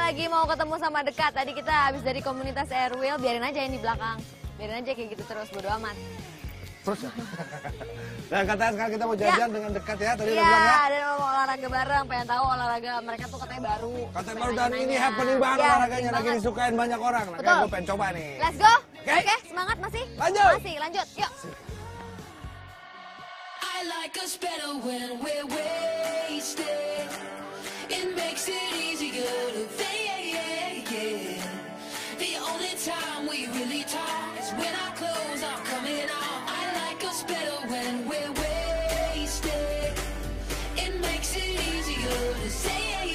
lagi mau ketemu sama dekat. Tadi kita habis dari komunitas Airwheel, biarin aja yang di belakang. Biarin aja kayak gitu terus, bodo amat. Terus ya? Nah katanya sekarang kita mau jajan dengan dekat ya, tadi udah Iya, bilang ya. dan mau olahraga bareng, pengen tahu olahraga mereka tuh katanya baru. Katanya baru dan ini happening banget Iya, olahraganya, lagi disukain banyak orang. Nah, kayak gue pengen coba nih. Let's go. Oke. Oke, semangat masih? Lanjut. Masih, lanjut. Yuk. I like us better when we're wasted. It makes it easier to fake. The only time we really talk is when our clothes are coming off. I like us better when we're wasted. It makes it easier to say.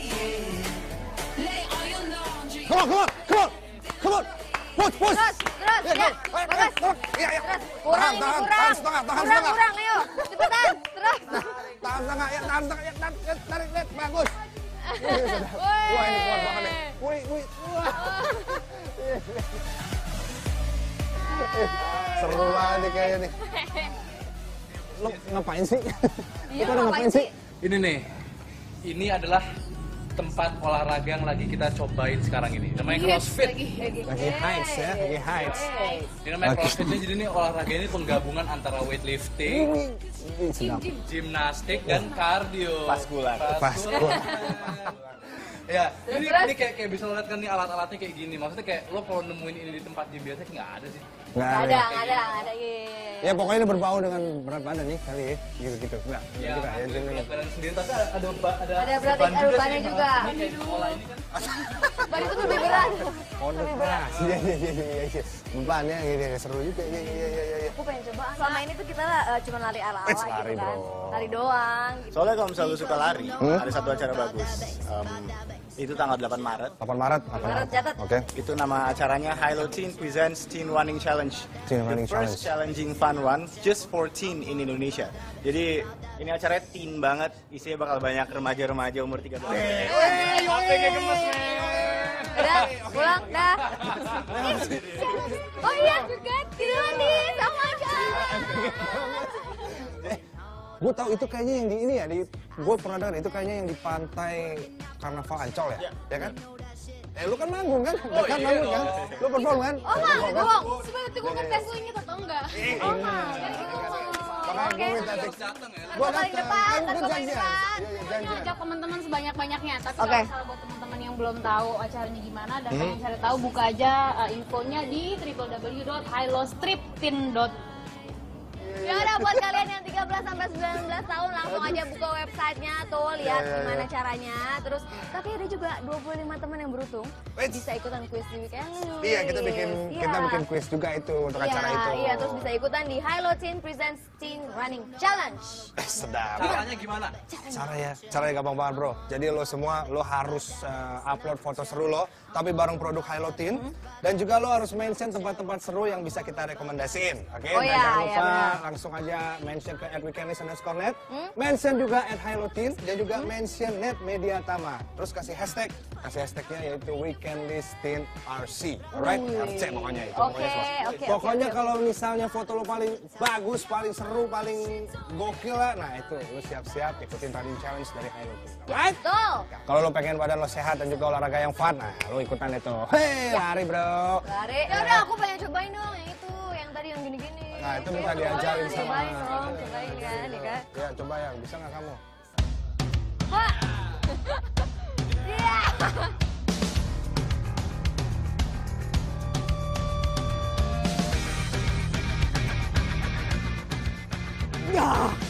Lay all your laundry. Come on. Push. Terus, ya. Bagus. Iya. Terus, kurang ini, kurang. Kurang, ayo. Cepetan, terus. Tahan setengah, ya tahan setengah, ya tarik, bagus. Woi. Wah ini kuat banget nih. Wih. Wah. Seru banget nih kayaknya nih. Lo ngapain sih? Iya, Lo ngapain sih? Ini nih, ini adalah tempat olahraga yang lagi kita cobain sekarang ini. Namanya CrossFit. Lagi heights ya, lagi heights. Ini namanya CrossFit, jadi ini olahraga ini penggabungan antara weightlifting, Ini sedap. gimnastik, dan cardio. Vaskular. Ya, ini kayak bisa lihat kan nih alat-alatnya kayak gini. Maksudnya kayak lo kalau nemuin ini di tempat gym biasa nggak ada sih. Nggak Ada, ada. iya. Ya pokoknya ini berbau dengan berat badan nih kali ya, gitu. Nah, Ya, juga ya jadi. berat badan sendiri tapi ada berarti beban ada juga bebannya sih. juga. Ini kayak di sekolah ini kan. Ban itu lebih berat. Pondok keras. Iya. Bebannya gitu, seru juga. Iya. Aku pengen coba. Selama ini tuh kita cuma lari ala-ala Lari, gitu kan. bro. Lari doang. Gitu. Soalnya kalau misalnya lu suka lari, ada satu acara bagus. Itu tanggal 8 Maret. 8 Maret. Maret, catat. Oke. Itu nama acaranya Hilo Teen Presents Teen Running Challenge. Teen Running The first challenging fun one just for teen in Indonesia. Jadi ini acaranya teen banget, isinya bakal banyak remaja-remaja umur 13 tahun. Udah, pulang, dah. Oh iya, kan? Tiduran nih, sama aja. Gue tahu itu kayaknya yang di ini ya, gue pernah dengar itu kayaknya yang di pantai Karnaval Ancol ya, ya kan? Lu kan manggung kan? Kan manggung kan? Lu perform kan? Oh, manggung. Sebenarnya gue kan tes lu inget atau enggak? Oh, Makanya gue minta tik. Gue paling depan, Gue paling janjian. depan. Iya, janjian. Ngajak teman-teman sebanyak-banyaknya. Tapi Oke. kalau misalnya buat teman-teman yang belum tahu acaranya gimana dan pengen cari tahu, buka aja infonya di www.hilostripteen.com. Ya udah, buat kalian yang 13 sampai 19 tahun langsung aja buka websitenya tuh, lihat gimana caranya. Terus tapi ada juga 25 teman yang beruntung bisa ikutan kuis di weekend. Iya, kita bikin kuis juga itu untuk acara itu. Iya, terus bisa ikutan di Hilo Teen Presents Teen Running Challenge. Sedap. Caranya gimana? Caranya gampang banget bro. Jadi lo semua lo harus upload foto seru lo, tapi bareng produk Hilo Teen. Dan juga lo harus mention tempat-tempat seru yang bisa kita rekomendasiin. Oke? Oh Dan iya, jangan iya, lupa benar. langsung aja mention ke @weekendlist_net, mention juga @hiloteen dan juga mention Net Media Tama. Terus kasih hashtagnya yaitu weekendlistinrc. Alright? RC pokoknya itu. Oke. Pokoknya kalau misalnya foto lo paling bagus, paling seru, paling gokil lah, nah itu lo siap-siap ikutin running challenge dari Hilo Teen. Alright? Betul. Kalau lo pengen badan lo sehat dan juga olahraga yang fun, nah lo ikutan itu. Hei, lari bro. Lari. Ya udah, aku pengen cobain dong yang itu, yang tadi yang gini-gini. Nah itu minta diajarin sama. Cobain dong, cobain kan, ya kan? Ya coba yang bisa nggak kamu? Wah. Iya. Ya.